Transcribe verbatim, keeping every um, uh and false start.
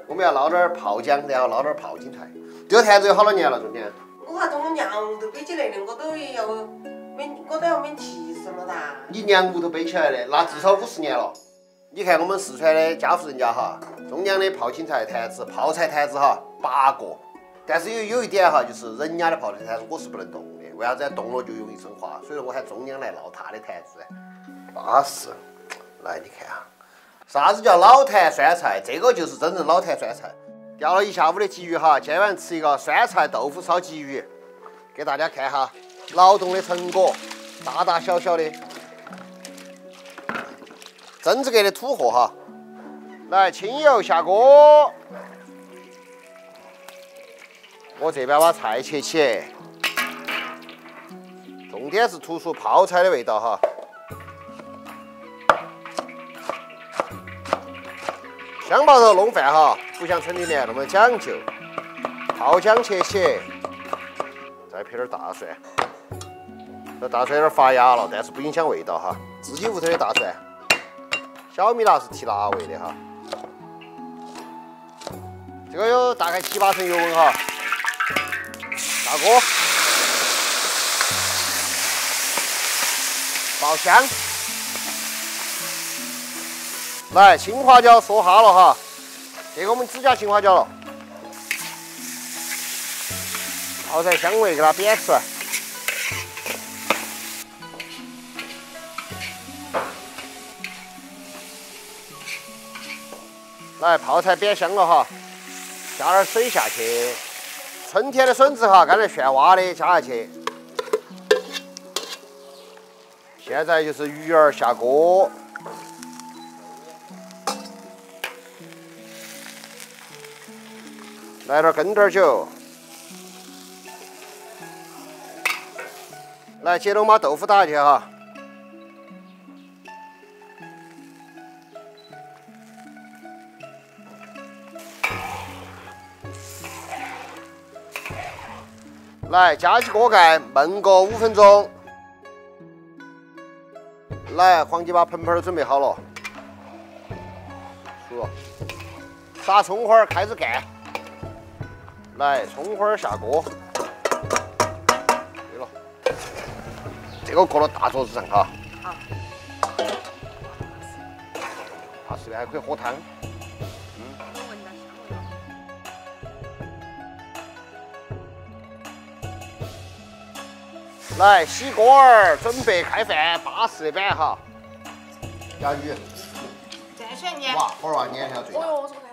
我们要捞点泡姜，然后捞点泡青菜。这个坛子有好多年了，中间。 我还从我娘屋头背起来的，我都要免，我都要免七十了哒。 你娘屋头背起来的，那至少五十年了。你看我们四川的家户人家哈，中央的泡青菜坛子、泡菜坛子哈八个，但是有有一点哈，就是人家的泡菜坛子我是不能动的，为啥子？动了就容易生化，所以说我喊中央来捞他的坛子。巴适，来你看啊，啥子叫老坛酸菜？这个就是真正老坛酸菜。钓了一下午的鲫鱼哈，今晚吃一个酸菜豆腐烧鲫鱼，给大家看哈劳动的成果，大大小小的。真正格的土货哈，来清油下锅，我这边把菜切起，重点是突出泡菜的味道哈。香爆头弄饭哈，不像城里面那么讲究，泡姜切起，再配点大蒜，这大蒜有点发芽了，但是不影响味道哈，自己屋头的大蒜。小米辣是提辣味的哈，这个有大概七八成油温哈，下锅，爆香，来青花椒说哈了哈，这个我们只加青花椒了，泡菜香味给它煸出来。来，泡菜煸香了哈，加点水下去。春天的笋子哈，刚才炫挖的加下去。现在就是鱼儿下锅，来点跟点酒。来，接着我们把豆腐打下去哈。来，夹起锅盖焖个五分钟。来，黄鸡把盆盆准备好了，熟了。撒葱花开始干。来，葱花下锅。对了，这个搁到大桌子上哈。 好。 它这边还可以喝汤。来，洗锅儿，准备开饭，巴适的板哈。鸭鱼。 再选你。 哇，好儿娃，年龄最大。 哦哟，我说